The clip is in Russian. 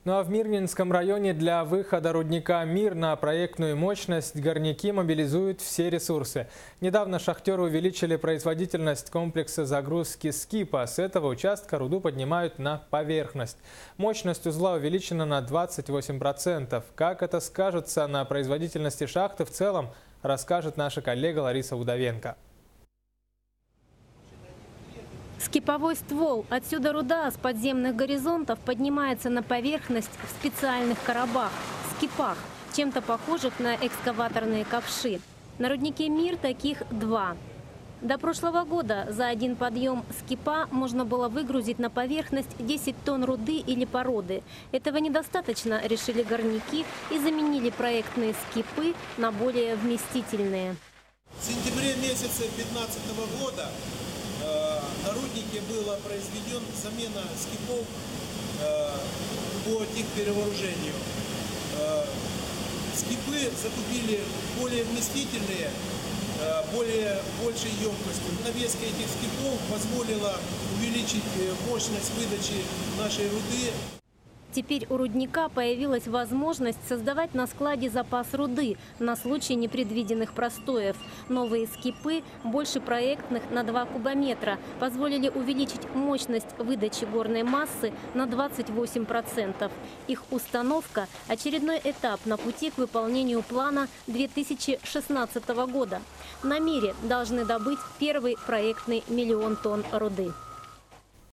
Ну а в Мирнинском районе для выхода рудника «Мир» на проектную мощность горняки мобилизуют все ресурсы. Недавно шахтеры увеличили производительность комплекса загрузки скипа. С этого участка руду поднимают на поверхность. Мощность узла увеличена на 28%. Как это скажется на производительности шахты в целом, расскажет наша коллега Лариса Удовенко. Скиповой ствол. Отсюда руда с подземных горизонтов поднимается на поверхность в специальных коробах – скипах, чем-то похожих на экскаваторные ковши. На руднике «Мир» таких 2. До прошлого года за один подъем скипа можно было выгрузить на поверхность 10 тонн руды или породы. Этого недостаточно, решили горняки, и заменили проектные скипы на более вместительные. В сентябре месяце 2015 года на руднике была произведена замена скипов по техперевооружению. Скипы закупили более вместительные, большей емкостью. Навеска этих скипов позволила увеличить мощность выдачи нашей руды. Теперь у рудника появилась возможность создавать на складе запас руды на случай непредвиденных простоев. Новые скипы, больше проектных на 2 кубометра, позволили увеличить мощность выдачи горной массы на 28%. Их установка – очередной этап на пути к выполнению плана 2016 года. На «Мире» должны добыть первый проектный 1 000 000 тонн руды.